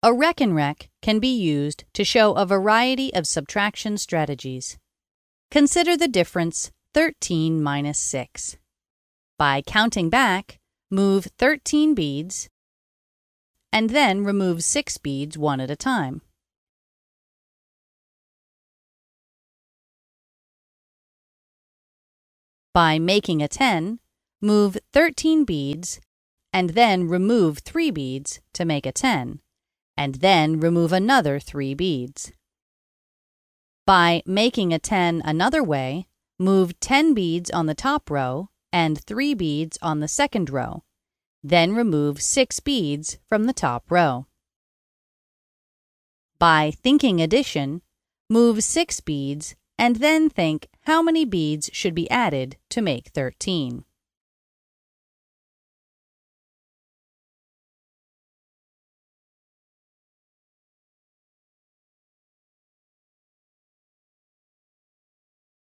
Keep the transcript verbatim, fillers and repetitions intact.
A Rekenrek can be used to show a variety of subtraction strategies. Consider the difference thirteen minus six. By counting back, move thirteen beads and then remove six beads one at a time. By making a ten, move thirteen beads and then remove three beads to make a ten, and then remove another three beads. By making a ten another way, move ten beads on the top row and three beads on the second row, then remove six beads from the top row. By thinking addition, move six beads and then think how many beads should be added to make thirteen.